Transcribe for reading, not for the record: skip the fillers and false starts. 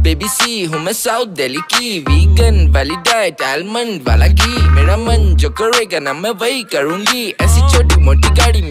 baby सी हूँ मैं south Delhi की, वीगन वाली डाइट आलमंड वाला घी, मेरा मन जो करेगा ना मैं वही करूँगी, ऐसी छोटी मोटी गाड़ी